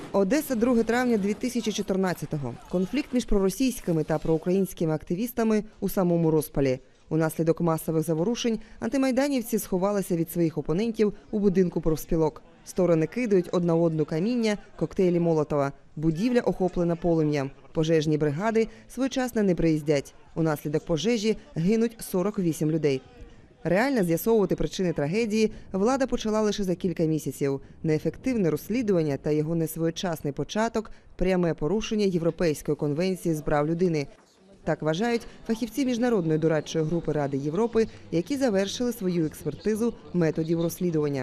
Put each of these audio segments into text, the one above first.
Одеса, 2 травня 2014-го. Конфлікт між проросійськими та проукраїнськими активістами у самому розпалі. Унаслідок масових заворушень антимайданівці сховалися від своїх опонентів у будинку профспілок. Сторони кидають одна одну каміння, коктейлі Молотова. Будівля охоплена полум'ям. Пожежні бригади своєчасно не приїздять. Унаслідок пожежі гинуть 48 людей. Реально з'ясовувати причини трагедії влада почала лише за кілька місяців. Неефективне розслідування та його несвоєчасний початок – пряме порушення Європейської конвенції з прав людини. Так вважають фахівці Міжнародної дорадчої групи Ради Європи, які завершили свою експертизу методів розслідування.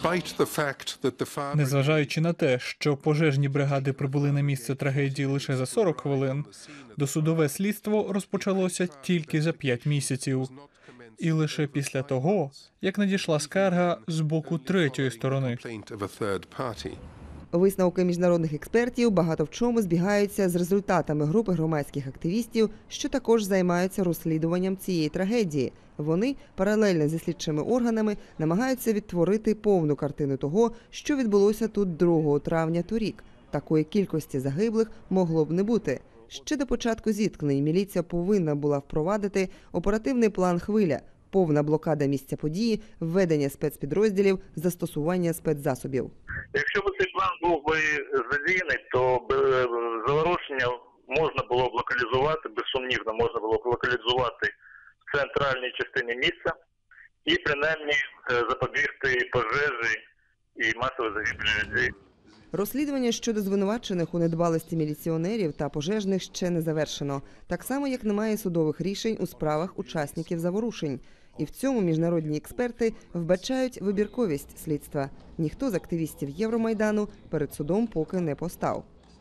Незважаючи на те, що пожежні бригади прибули на місце трагедії лише за 40 хвилин, досудове слідство розпочалося тільки за 5 місяців. І лише після того, як надійшла скарга з боку третьої сторони. Висновки міжнародних експертів багато в чому збігаються з результатами групи громадських активістів, що також займаються розслідуванням цієї трагедії. Вони, паралельно зі слідчими органами, намагаються відтворити повну картину того, що відбулося тут 2 травня торік. Такої кількості загиблих могло б не бути. Ще до початку зіткнень міліція повинна була впровадити оперативний план «Хвиля», повна блокада місця події, введення спецпідрозділів, застосування спецзасобів. Якщо б цей план був би задіяний, то заворушення можна було б локалізувати, безсумнівно можна було б локалізувати в центральній частині міста і принаймні запобігти пожежі і масовій загибелі людей. Розслідування щодо звинувачених у недбалості міліціонерів та пожежних ще не завершено. Так само, як немає судових рішень у справах учасників заворушень. І в цьому міжнародні експерти вбачають вибірковість слідства. Ніхто з активістів Євромайдану перед судом поки не постав.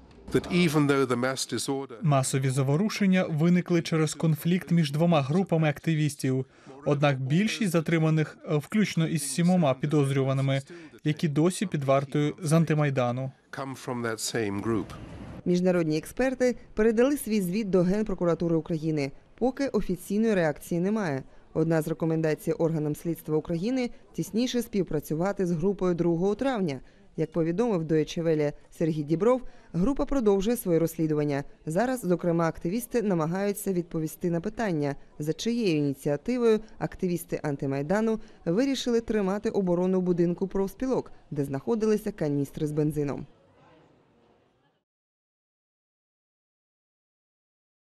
Масові заворушення виникли через конфлікт між 2 групами активістів. Однак більшість затриманих, включно із 7 підозрюваними, які досі під вартою з антимайдану. Міжнародні експерти передали свій звіт до Генпрокуратури України. Поки офіційної реакції немає. Одна з рекомендацій органам слідства України – тісніше співпрацювати з групою 2 травня. Як повідомив Deutsche Welle Сергій Дібров, група продовжує своє розслідування. Зараз, зокрема, активісти намагаються відповісти на питання, за чиєю ініціативою активісти антимайдану вирішили тримати оборону будинку профспілок, де знаходилися каністри з бензином.